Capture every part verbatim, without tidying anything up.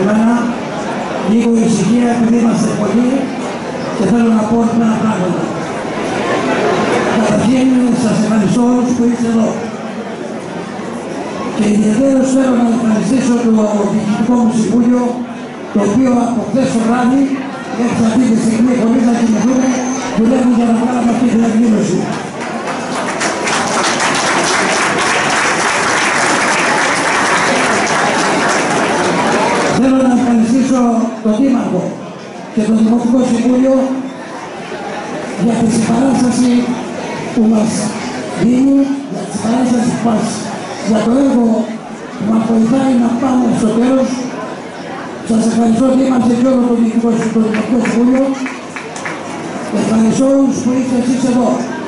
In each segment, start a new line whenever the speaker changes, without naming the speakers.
μένα, λίγο ησυχία επειδή είμαστε πολλοί και θέλω να πω ορισμένα πράγματα. Καταρχήν, σας ευχαριστώ όλους που είστε εδώ. Και ιδιαίτερως θέλω να ευχαριστήσω το Διοικητικό μου Συμβούλιο, το οποίο από χθες το βράδυ, έτσι αυτή τη στιγμή, χωρίς να κοιμηθούν, δουλεύουν για να βγάλουμε αυτή την εκδήλωση. Θέλω να ευχαριστήσω τον Δήμαρχο και τον Δημοτικό Συμβούλιο για τη συμπαράσταση που μας δίνει, για τη συμπαράσταση που μας, για το έργο που μας βοηθάει να πάμε στο τέλος. Σας ευχαριστώ Δήμαρχε και όλο το Δημοτικό Συμβούλιο. Ευχαριστώ όλους που είστε εσείς εδώ.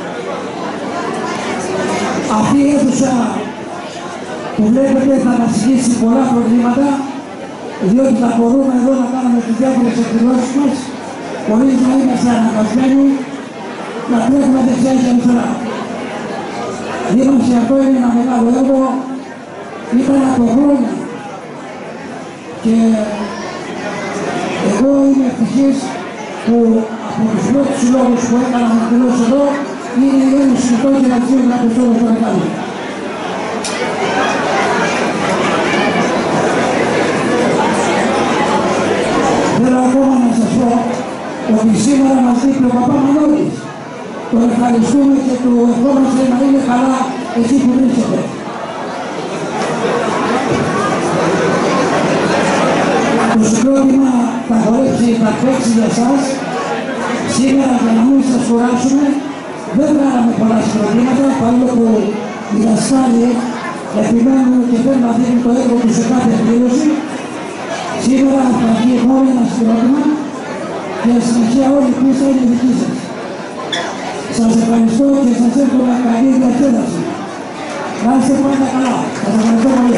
Αυτή η αίθουσα που βλέπετε θα μας λύσει πολλά προβλήματα, διότι θα μπορούμε εδώ να κάνουμε τις διάφορες εκδηλώσεις μας χωρίς να είμαστε αναγκασμένοι να τρέχουμε δεξιά και αριστερά. Δήμαρχε, αυτό είναι ένα μεγάλο έργο, ήταν από χρόνια και εγώ είμαι ευτυχής που από τους πρώτους συλλόγους που έκανα να εκδηλώσω εδώ είναι η Ένωση Συνετών και Νατσίων Τραπεζών στο Ρεκάλι. Θέλω ακόμα να σας πω ότι σήμερα μας δείχνει ο Παπά Μανώλης. Τον ευχαριστούμε και του ευχόμαστε να είναι καλά εκεί που βρίσκεται. Το συγκρότημα θα χορέψει, θα παίξει για εσάς. Σήμερα, για να μην σας κουράσουμε, δεν βγάλαμε πολλά συγκροτήματα, παρόλο που οι δασκάλοι επιμένουν και θέλουν να δίνουν το έργο τους σε κάθε εκδήλωση. Σήμερα θα βγει μόνο ένα συγκρότημα και συνεχεία όλη η πίστα είναι δική σας. Σας ευχαριστώ και σας εύχομαι καλή διασκέδαση. Να είστε πάντα καλά. Σας ευχαριστώ πολύ.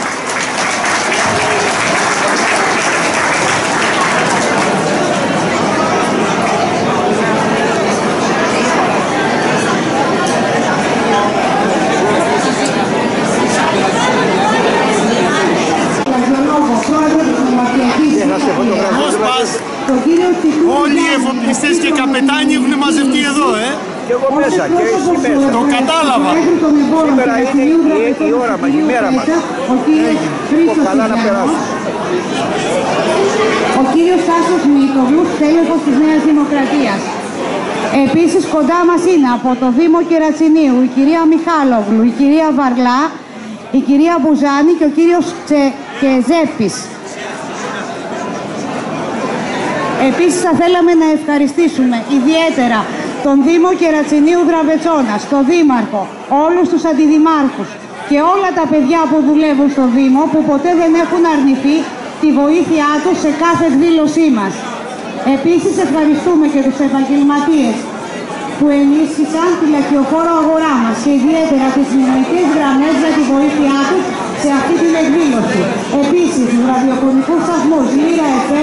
Όλοι οι εφοπλιστές και καπετάνοι έχουν μαζευτεί εδώ, ε!
Και εγώ μέσα, και εσύ μέσα.
Το κατάλαβα.
Σήμερα είναι η, η ώρα μας, η μέρα μας. Έγινε. Καλά να περάσουμε.
Ο κύριος Τάσος Μητογλούς, τέλεχος της Νέας Δημοκρατίας. Επίσης κοντά μας είναι από το Δήμο Κερατσινίου η κυρία Μιχάλογλου, η κυρία Βαρλά, η κυρία Μπουζάνη και ο κύριος Τσεκεζέπης. Επίσης θα θέλαμε να ευχαριστήσουμε ιδιαίτερα τον Δήμο Κερατσινίου Δραβετσόνας, τον Δήμαρχο, όλους τους αντιδημάρχους και όλα τα παιδιά που δουλεύουν στο Δήμο που ποτέ δεν έχουν αρνηθεί τη βοήθειά τους σε κάθε εκδήλωσή μας. Επίσης ευχαριστούμε και τους επαγγελματίες που ενίσχυσαν τη λαχιοφόρο αγορά μας και ιδιαίτερα τις μηνυωτικές γραμμές για τη βοήθειά τους σε αυτή την εκδήλωση. Επίσης, τους ραδιοφωνικούς σταθμούς Λύρα εφ